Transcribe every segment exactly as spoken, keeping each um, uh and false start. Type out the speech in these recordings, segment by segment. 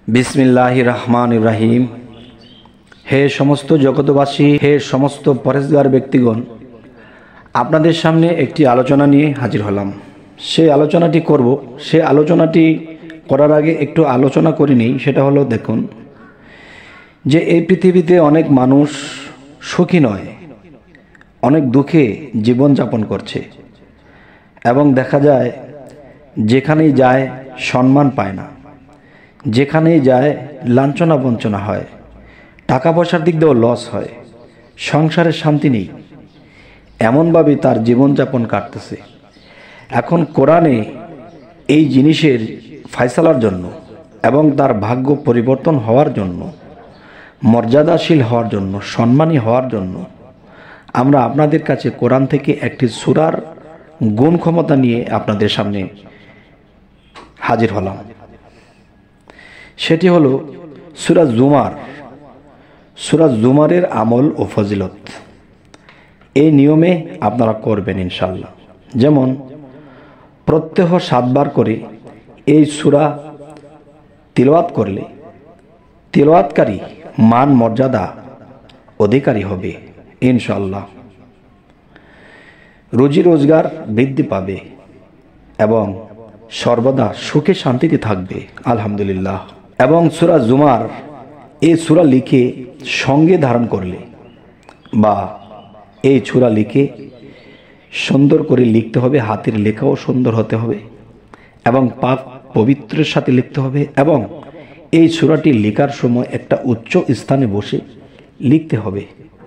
बिस्मिल्लाहिर रहमानिर रहीम। हे समस्त जगतबासी, हे समस्त परेजगार व्यक्तिगण, आपनादेर सामने एकटी आलोचना निये हाजिर हलाम। से आलोचनाटी करब, से आलोचनाटी करार आगे एकटू आलोचना करे नेই। सेटा हलो देखुन जे এই পৃথিবীতে অনেক মানুষ সুখী নয়, অনেক দুঃখে জীবন যাপন করছে এবং দেখা যায় যেখানেই যায় সম্মান পায় না, যেখানেই যায় লাঞ্ছনা বঞ্চনা হয়, টাকা পয়সার দিক দিয়েও লস হয়, সংসারে শান্তি নেই, এমনভাবে তার জীবনযাপন কাটতেছে। এখন কোরআনে এই জিনিসের ফয়সালার জন্য এবং তার ভাগ্য পরিবর্তন হওয়ার জন্য, মর্যাদাশীল হওয়ার জন্য, সম্মানী হওয়ার জন্য আমরা আপনাদের কাছে কোরআন থেকে একটি সূরার গুণ ক্ষমতা নিয়ে আপনাদের সামনে হাজির হলাম। সেটি হলো সূরা জুমার। সূরা জুমারের আমল ও ফজিলত এই নিয়মে আপনারা করবেন ইনশাআল্লাহ। যেমন প্রত্যহ সাতবার করে এই সূরা তিলাওয়াত করলে তিলাওয়াতকারী মান মর্যাদা অধিকারী হবে ইনশাআল্লাহ। রুজি রোজগার বৃদ্ধি পাবে এবং সর্বদা সুখে শান্তিতে থাকবে আলহামদুলিল্লাহ। এবং সূরা জুমার এই সূরা লিখে সঙ্গে ধারণ করলে বা এই সূরা লিখে সুন্দর করে লিখতে হবে, হাতের লেখাও সুন্দর হতে হবে এবং পাক পবিত্রের সাথে লিখতে হবে এবং এই সূরাটি লেখার সময় একটা উচ্চ স্থানে বসে লিখতে হবে।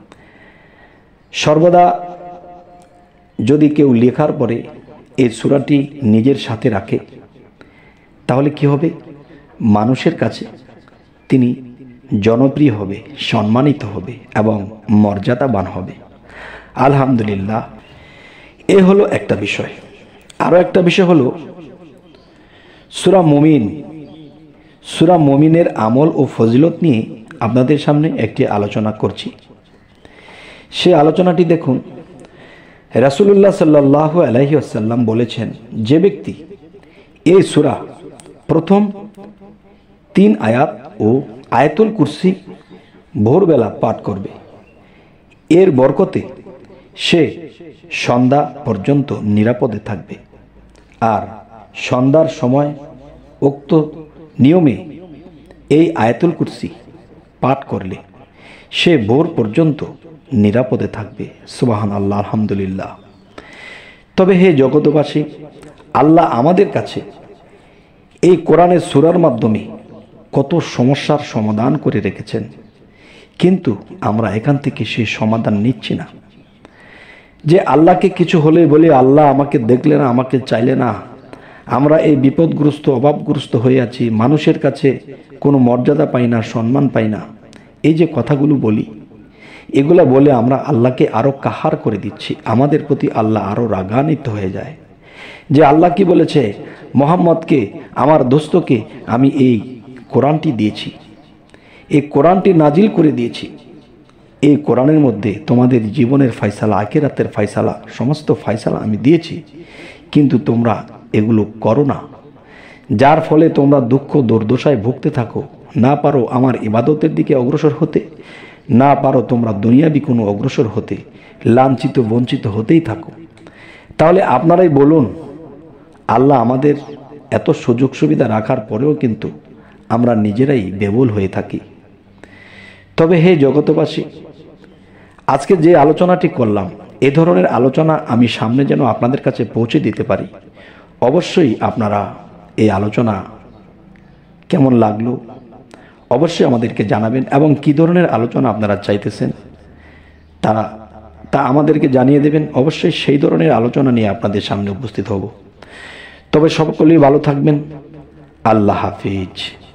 সর্বদা যদি কেউ লেখার পরে এই সূরাটি নিজের সাথে রাখে তাহলে কি হবে? মানুষের কাছে তিনি জনপ্রিয় হবে, সম্মানিত হবে এবং মর্যাদাবান হবে আলহামদুলিল্লাহ। এ হলো একটা বিষয়। আরও একটা বিষয় হলো সূরা মুমিন। সূরা মুমিনের আমল ও ফজিলত নিয়ে আপনাদের সামনে একটি আলোচনা করছি। সে আলোচনাটি দেখুন। রাসূলুল্লাহ সাল্লাল্লাহু আলাইহি ওয়াসাল্লাম বলেছেন, যে ব্যক্তি এই সূরা প্রথম তিন আয়াত ও আয়াতুল কুরসি ভোরবেলা পাঠ করবে, এর বরকতে সে সন্ধ্যা পর্যন্ত নিরাপদে থাকবে। আর সন্ধ্যার সময় উক্ত নিয়মে এই আয়াতুল কুরসি পাঠ করলে সে ভোর পর্যন্ত নিরাপদে থাকবে। সুবহানাল্লাহ, আলহামদুলিল্লাহ। তবে হে জগতবাসী, আল্লাহ আমাদের কাছে এই কোরআনের সূরার মাধ্যমে কত সমস্যার সমাধান করে রেখেছেন, কিন্তু আমরা এখান থেকে সেই সমাধান নিচ্ছি না। যে আল্লাহকে কিছু হলে বলে আল্লাহ আমাকে দেখলে না, আমাকে চাইলে না, আমরা এই বিপদগ্রস্ত অভাবগ্রস্ত হয়ে আছি, মানুষের কাছে কোনো মর্যাদা পাই না, সম্মান পাই না, এই যে কথাগুলো বলি, এগুলা বলে আমরা আল্লাহকে আরও কাহার করে দিচ্ছি। আমাদের প্রতি আল্লাহ আরও রাগান্বিত হয়ে যায়। যে আল্লাহ কি বলেছে, মুহাম্মদকে, আমার দোস্তকে আমি এই কোরআনটি দিয়েছি, এই কোরআনটি নাজিল করে দিয়েছি, এই কোরআনের মধ্যে তোমাদের জীবনের ফয়সালা, আখিরাতের ফয়সালা, সমস্ত ফয়সালা আমি দিয়েছি, কিন্তু তোমরা এগুলো করো না, যার ফলে তোমরা দুঃখ দুর্দশায় ভুগতে থাকো, না পারো আমার ইবাদতের দিকে অগ্রসর হতে, না পারো তোমরা দুনিয়াবি কোনো অগ্রসর হতে, লাঞ্ছিত বঞ্চিত হতেই থাকো। তাহলে আপনারাই বলুন, আল্লাহ আমাদের এত সুযোগ সুবিধা রাখার পরেও কিন্তু আমরা নিজেরাই বেবুল হয়ে থাকি। তবে হে জগতবাসী, আজকে যে আলোচনাটি করলাম, এ ধরনের আলোচনা আমি সামনে যেন আপনাদের কাছে পৌঁছে দিতে পারি। অবশ্যই আপনারা এই আলোচনা কেমন লাগলো অবশ্যই আমাদেরকে জানাবেন এবং কী ধরনের আলোচনা আপনারা চাইতেছেন তারা তা আমাদেরকে জানিয়ে দেবেন। অবশ্যই সেই ধরনের আলোচনা নিয়ে আপনাদের সামনে উপস্থিত হব। তবে সকলেই ভালো থাকবেন। আল্লাহ হাফিজ।